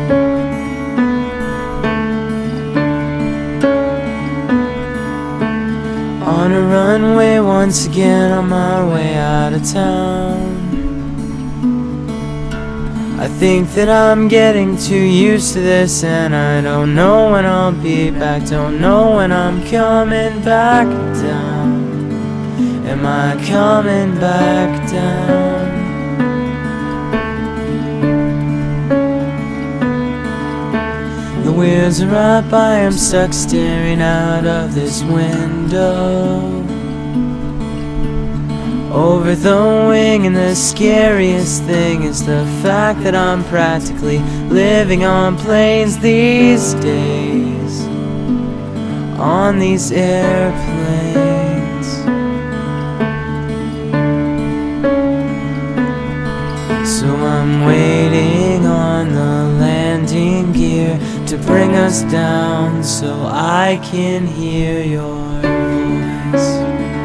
On a runway once again, on my way out of town. I think that I'm getting too used to this, and I don't know when I'll be back. Don't know when I'm coming back down. Am I coming back down? The wheels are up, I am stuck staring out of this window over the wing, and the scariest thing is the fact that I'm practically living on planes these days, on these airplanes. So I'm waiting on the landing gear to bring us down so I can hear your voice.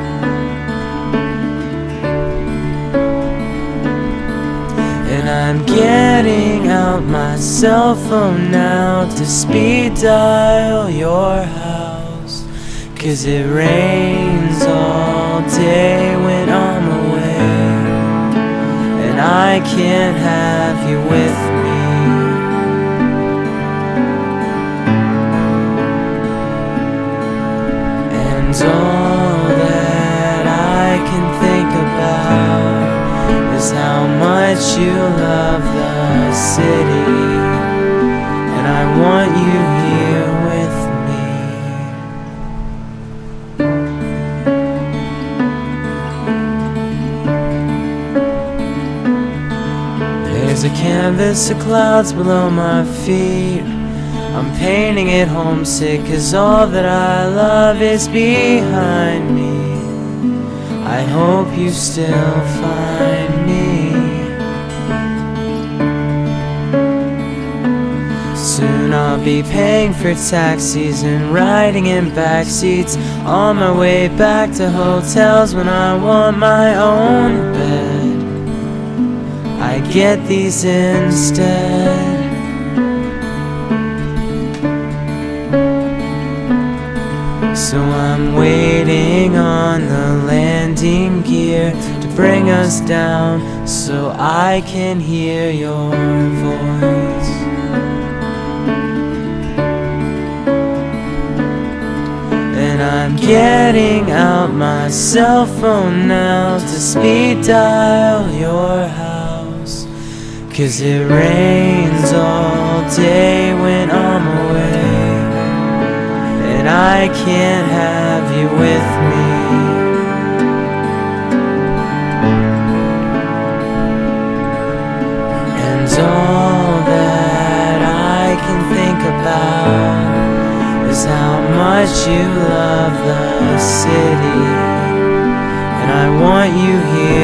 And I'm getting out my cell phone now to speed dial your house, 'cause it rains all day when I'm away, and I can't have you with me. And all that I can think about is how much you love the city, and I want you here with me. There's a canvas of clouds below my feet. I'm painting it homesick, 'cause all that I love is behind me. I hope you still find me. Soon I'll be paying for taxis and riding in back seats on my way back to hotels when I want my own bed. I get these instead. So I'm waiting on the landing gear to bring us down so I can hear your voice. And I'm getting out my cell phone now to speed dial your house, 'cause it rains all day when I'm away, and I can't have you with me. And all that I can think about is how much you love the city, and I want you here